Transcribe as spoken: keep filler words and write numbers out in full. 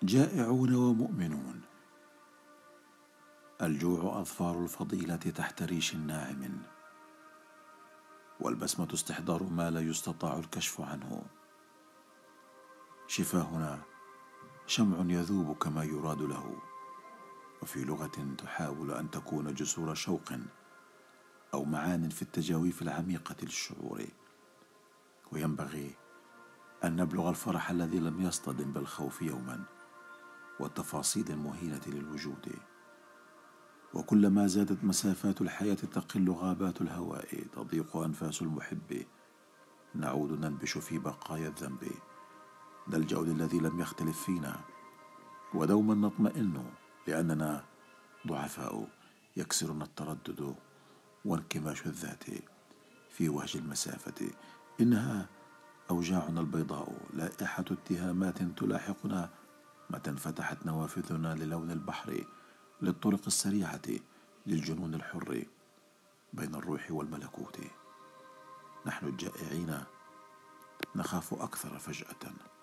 جائعون ومؤمنون. الجوع أظفار الفضيلة تحت ريش ناعم، والبسمة استحضار ما لا يستطاع الكشف عنه. شفاهنا شمع يذوب كما يراد له، وفي لغة تحاول أن تكون جسور شوق أو معان في التجاويف العميقة للشعور. وينبغي أن نبلغ الفرح الذي لم يصطدم بالخوف يوما والتفاصيل المهينة للوجود. وكلما زادت مسافات الحياة تقل غابات الهواء، تضيق أنفاس المحب، نعود ننبش في بقايا الذنب. نلجأ للذي لم يختلف فينا، ودوما نطمئن لأننا ضعفاء يكسرنا التردد وانكماش الذات في وهج المسافة. إنها أوجاعنا البيضاء، لائحة اتهامات تلاحقنا متى انفتحت نوافذنا للون البحر، للطرق السريعة، للجنون الحر بين الروح والملكوت. نحن الجائعين نخاف أكثر فجأة.